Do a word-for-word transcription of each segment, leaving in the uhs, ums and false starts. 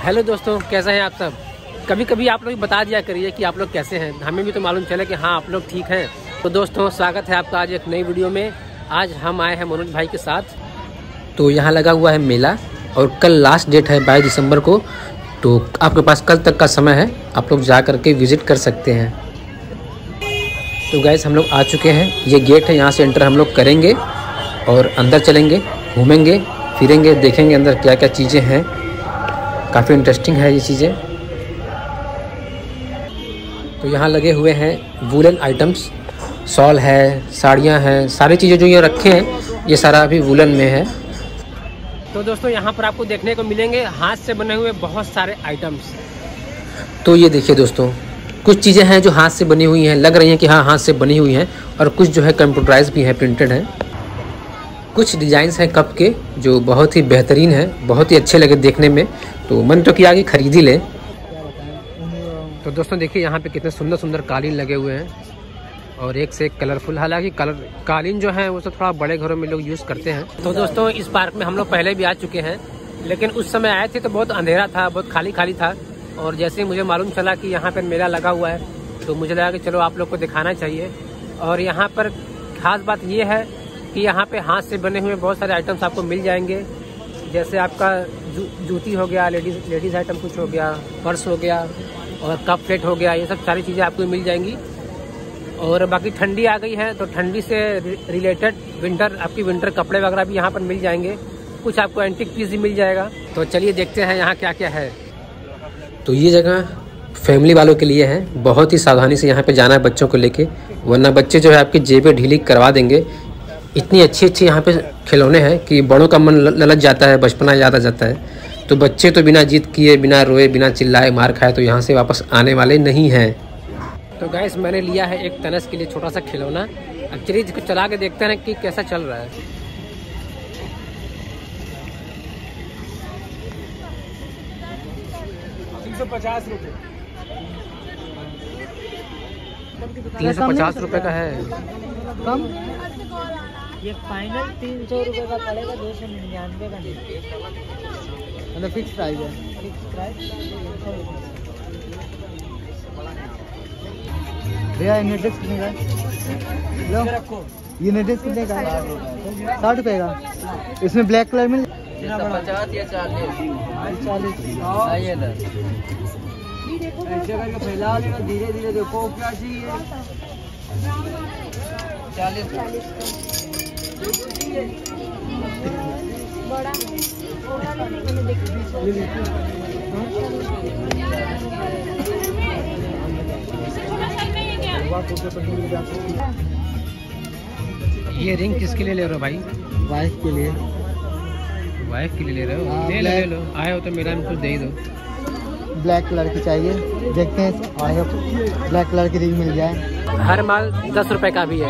Hello दोस्तों, कैसे हैं आप सब। कभी कभी आप लोग बता दिया करिए कि आप लोग कैसे हैं, हमें भी तो मालूम चले कि हाँ आप लोग ठीक हैं। तो दोस्तों स्वागत है आपका आज एक नई वीडियो में। आज हम आए हैं मनोज भाई के साथ। तो यहाँ लगा हुआ है मेला और कल लास्ट डेट है बाईस दिसंबर को। तो आपके पास कल तक का समय है, आप लोग जा करके विज़िट कर सकते हैं। तो गाइस हम लोग आ चुके हैं, ये गेट है, यहाँ से एंटर हम लोग करेंगे और अंदर चलेंगे, घूमेंगे फिरेंगे, देखेंगे अंदर क्या क्या चीज़ें हैं। काफ़ी इंटरेस्टिंग है ये चीज़ें। तो यहाँ लगे हुए हैं वूलन आइटम्स, शॉल है, साड़ियाँ हैं, सारी चीज़ें जो ये रखे हैं ये सारा अभी वूलन में है। तो दोस्तों यहाँ पर आपको देखने को मिलेंगे हाथ से बने हुए बहुत सारे आइटम्स। तो ये देखिए दोस्तों, कुछ चीज़ें हैं जो हाथ से बनी हुई हैं, लग रही हैं कि हाँ हाथ से बनी हुई हैं, और कुछ जो है कंप्यूटराइज भी है, प्रिंटेड है। कुछ डिज़ाइंस हैं कप के जो बहुत ही बेहतरीन है, बहुत ही अच्छे लगे देखने में, तो मन तो किया कि खरीद ही ले। तो दोस्तों देखिए यहाँ पे कितने सुंदर सुंदर कालीन लगे हुए हैं और एक से एक कलरफुल। हालांकि कलर कालीन जो है वो तो थोड़ा बड़े घरों में लोग यूज़ करते हैं। तो दोस्तों इस पार्क में हम लोग पहले भी आ चुके हैं, लेकिन उस समय आए थे तो बहुत अंधेरा था, बहुत खाली खाली था। और जैसे ही मुझे मालूम चला कि यहाँ पर मेला लगा हुआ है तो मुझे लगा कि चलो आप लोग को दिखाना चाहिए। और यहाँ पर खास बात ये है कि यहाँ पे हाथ से बने हुए बहुत सारे आइटम्स आपको मिल जाएंगे। जैसे आपका जू, जूती हो गया, लेडीज लेडीज़ आइटम कुछ हो गया, पर्स हो गया और कप प्लेट हो गया, ये सब सारी चीज़ें आपको मिल जाएंगी। और बाकी ठंडी आ गई है तो ठंडी से रिलेटेड विंटर आपकी विंटर कपड़े वगैरह भी यहाँ पर मिल जाएंगे। कुछ आपको एंटीक पीस भी मिल जाएगा। तो चलिए देखते हैं यहाँ क्या क्या है। तो ये जगह फैमिली वालों के लिए है, बहुत ही सावधानी से यहाँ पे जाना है बच्चों को लेके, वरना बच्चे जो है आपकी जेबें ढीली करवा देंगे। इतनी अच्छी अच्छी यहाँ पे खिलौने हैं कि बड़ों का मन ललच जाता है, बचपना याद आ जाता है। तो बच्चे तो बिना जिद किए, बिना रोए, बिना चिल्लाए, मार खाए तो यहाँ से वापस आने वाले नहीं हैं। तो गाइस मैंने लिया है एक तनस के लिए छोटा सा खिलौना। एक्चुअली इसको चला के देखते हैं कि कैसा चल रहा है। तीन सौ पचास रुपये तीन सौ पचास रुपये का है कम। ये फाइनल तीन सौ रुपये का पड़ेगा, दो सौ निन्यानवे का नहीं, मतलब फिक्स प्राइस है। फिक्स प्राइस भैया। ये नेटेक्स कितने का है? ये नेटेक्स कितने का है? साठ रुपये का। इसमें ब्लैक कलर में पचास या चालीस चालीस ऐसे करके फैला लेना, धीरे धीरे देखो क्या चाहिए। चालीस बड़ा ये रिंग किसके लिए ले रहे हो भाई? वाइफ के लिए। वाइफ के लिए ले रहे हो? हाँ, ले लो ले लो, आए हो तो मेरा में कुछ दे ही दो। ब्लैक कलर की चाहिए, देखते हैं आई होप ब्लैक कलर की रिंग मिल जाए। हर माल दस रुपए का भी है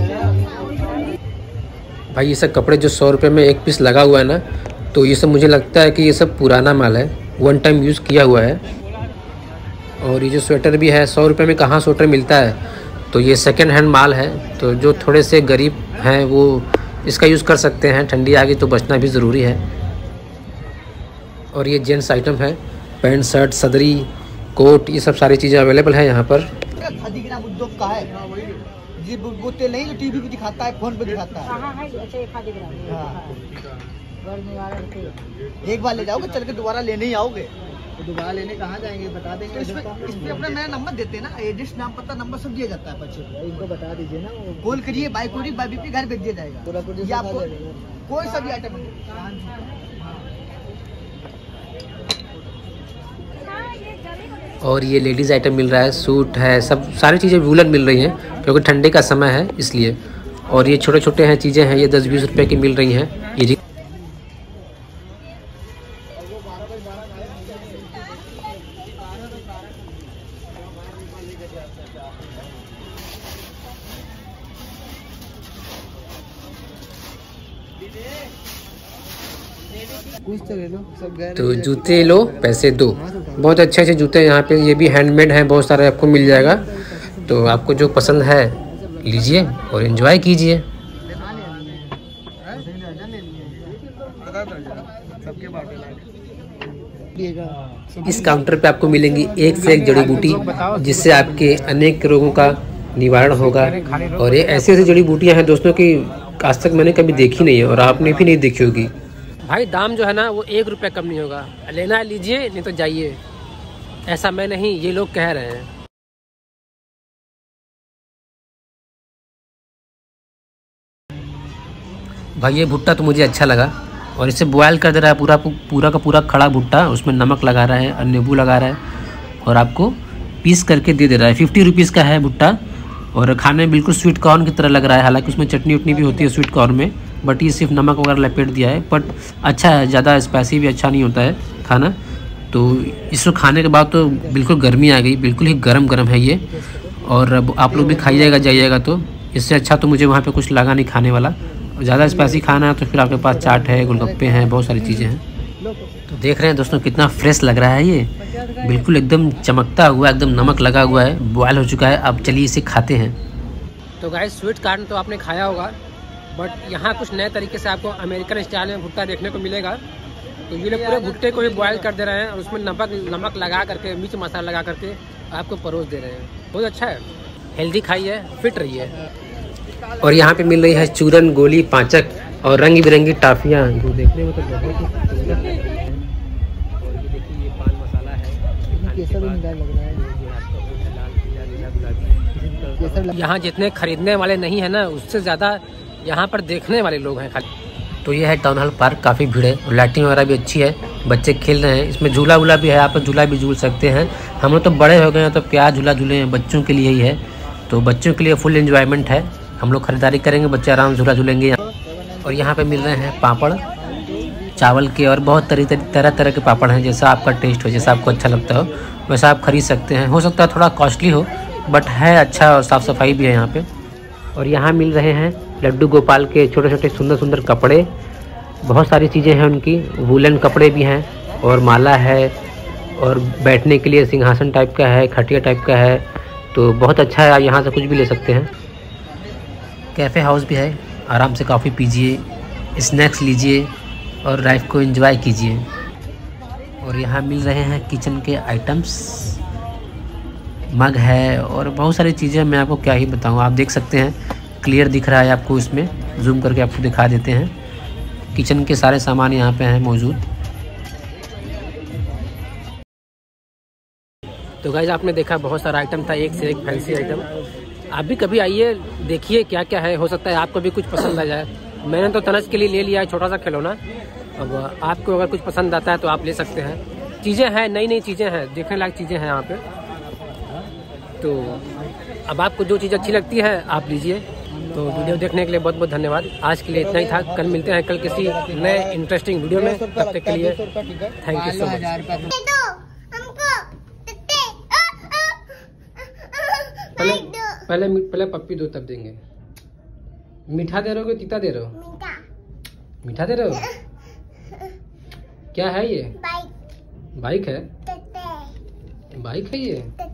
भाई। ये सब कपड़े जो सौ रुपये में एक पीस लगा हुआ है ना, तो ये सब मुझे लगता है कि ये सब पुराना माल है, वन टाइम यूज़ किया हुआ है। और ये जो स्वेटर भी है, सौ रुपये में कहाँ स्वेटर मिलता है, तो ये सेकेंड हैंड माल है। तो जो थोड़े से गरीब हैं वो इसका यूज़ कर सकते हैं, ठंडी आ गई तो बचना भी ज़रूरी है। और ये जेंट्स आइटम है, पैंट शर्ट सदरी कोट, ये सब सारी चीज़ें अवेलेबल है यहाँ पर। खादीग्राम उद्योग का है जी, वो तेल नहीं जो टीवी पे दिखाता है, फोन पे दिखाता है। हाँ, हाँ, अच्छा, खादीग्राम। हाँ। एक बार ले जाओगे, चल के दोबारा लेने ही आओगे। तो दोबारा लेने कहाँ जाएंगे बता देंगे। इसमें इसमें अपना नया नंबर देते हैं ना, एड्रेस नाम पता नंबर सब दिया जाता है बच्चे को। इनको बता दीजिए ना, कॉल करिए, बाइक कोरी बाई बीपी घर भेज दिया जाएगा। या आपको कोई सा भी आइटम। और ये लेडीज़ आइटम मिल रहा है, सूट है, सब सारी चीज़ें वूलन मिल रही हैं क्योंकि ठंडे का समय है इसलिए। और ये छोटे छोटे हैं चीज़ें हैं, ये दस बीस रुपए की मिल रही हैं। ये कुछ तो ले लो, सब गए। तो जूते लो पैसे दो, बहुत अच्छे अच्छे जूते यहाँ पे, ये भी हैंडमेड हैं, बहुत सारे आपको मिल जाएगा। तो आपको जो पसंद है लीजिए और एंजॉय कीजिए। पिएगा। इस काउंटर पे आपको मिलेंगी एक से एक जड़ी बूटी, जिससे आपके अनेक रोगों का निवारण होगा। और ये ऐसी ऐसी जड़ी बूटियाँ हैं दोस्तों की आज तक मैंने कभी देखी नहीं है और आपने भी नहीं देखी होगी। भाई दाम जो है ना वो एक रुपये कम नहीं होगा, लेना लीजिए नहीं तो जाइए, ऐसा मैं नहीं, ये लोग कह रहे हैं। भाई ये भुट्टा तो मुझे अच्छा लगा और इसे बॉयल कर दे रहा है, पूरा पूरा का पूरा खड़ा भुट्टा, उसमें नमक लगा रहा है और नींबू लगा रहा है और आपको पीस करके दे दे रहा है। फिफ्टी रुपीज़ का है भुट्टा और खाने में बिल्कुल स्वीट कॉर्न की तरह लग रहा है। हालांकि उसमें चटनी उटनी भी होती है स्वीट कॉर्न में, बट ये सिर्फ नमक वगैरह लपेट दिया है। बट अच्छा है, ज़्यादा स्पाइसी भी अच्छा नहीं होता है खाना। तो इसको खाने के बाद तो बिल्कुल गर्मी आ गई, बिल्कुल ही गर्म गर्म है ये। और अब आप लोग भी खाइएगा जाइएगा तो इससे अच्छा तो मुझे वहाँ पे कुछ लगा नहीं खाने वाला। ज़्यादा स्पाइसी खाना है तो फिर आपके पास चाट है, गोलगप्पे हैं, बहुत सारी चीज़ें हैं। तो देख रहे हैं दोस्तों कितना फ्रेश लग रहा है ये, बिल्कुल एकदम चमकता हुआ, एकदम नमक लगा हुआ है, बॉयल हो चुका है। अब चलिए इसे खाते हैं। तो गाइस स्वीट कॉर्न तो आपने खाया होगा, बट यहाँ कुछ नए तरीके से आपको अमेरिकन स्टाइल में भुट्टा देखने को मिलेगा। तो ये लोग पूरे भुट्टे को ही बॉयल कर दे रहे हैं और उसमें नमक नमक लगा करके, मिर्च मसाला लगा करके आपको परोस दे रहे हैं। बहुत अच्छा है, हेल्दी खाइए, फिट रहिए। और यहाँ पे मिल रही है चूरन, गोली, पाचक और रंग बिरंगी टाफियाँ, जो देखने में तो बहुत ही सुंदर लग रही है। और ये देखिए ये पान मसाला है, केसर भी मिला लग रहा है। यहाँ जितने खरीदने वाले नहीं है ना, उससे ज़्यादा यहाँ पर देखने वाले लोग हैं खाली। तो ये है टाउन हॉल पार्क, काफ़ी भीड़ है और लाइटिंग वगैरह भी अच्छी है, बच्चे खेल रहे हैं। इसमें झूला वूला भी है, आप झूला भी झूल सकते हैं। हम लोग तो बड़े हो गए हैं तो क्या झूला झूले हैं, बच्चों के लिए ही है। तो बच्चों के लिए फुल एंजॉयमेंट है। हम लोग खरीदारी करेंगे, बच्चे आराम से झूला झूलेंगे। और यहाँ पे मिल रहे हैं पापड़ चावल के और बहुत तरह तरह तरह के पापड़ हैं। जैसा आपका टेस्ट हो, जैसा आपको अच्छा लगता हो वैसा आप खरीद सकते हैं। हो सकता है थोड़ा कॉस्टली हो, बट है अच्छा और साफ़ सफाई भी है यहाँ पे। और यहाँ मिल रहे हैं लड्डू गोपाल के छोटे छोटे सुंदर सुंदर कपड़े, बहुत सारी चीज़ें हैं उनकी। वूलन कपड़े भी हैं और माला है और बैठने के लिए सिंहासन टाइप का है, खटिया टाइप का है। तो बहुत अच्छा है, आप यहाँ से कुछ भी ले सकते हैं। कैफ़े हाउस भी है, आराम से कॉफ़ी पीजिए, स्नैक्स लीजिए और लाइफ को एंजॉय कीजिए। और यहाँ मिल रहे हैं किचन के आइटम्स, मग है और बहुत सारी चीज़ें, मैं आपको क्या ही बताऊँ। आप देख सकते हैं, क्लियर दिख रहा है आपको, इसमें जूम करके आपको दिखा देते हैं। किचन के सारे सामान यहाँ पे हैं मौजूद। तो गाइस आपने देखा बहुत सारा आइटम था, एक से एक फैंसी आइटम। आप भी कभी आइए, देखिए क्या क्या है, हो सकता है आपको भी कुछ पसंद आ जाए। मैंने तो तनस के लिए ले लिया है छोटा सा खिलौना, अब आपको अगर कुछ पसंद आता है तो आप ले सकते हैं। चीज़ें हैं, नई नई चीज़ें हैं, देखने लायक चीज़ें हैं यहाँ पे। तो अब आपको जो चीज़ अच्छी लगती है आप लीजिए। तो वीडियो देखने के लिए बहुत बहुत धन्यवाद। आज के लिए इतना ही था, कल मिलते हैं कल किसी नए इंटरेस्टिंग वीडियो में। तब तक के लिए थैंक यू सो मच। पहले पहले पहले पप्पी दो तब देंगे। मीठा दे रहे हो कि तीता दे रहे हो? मीठा। मीठा दे रहे हो? क्या है ये? बाइक। बाइक है? बाइक है ये?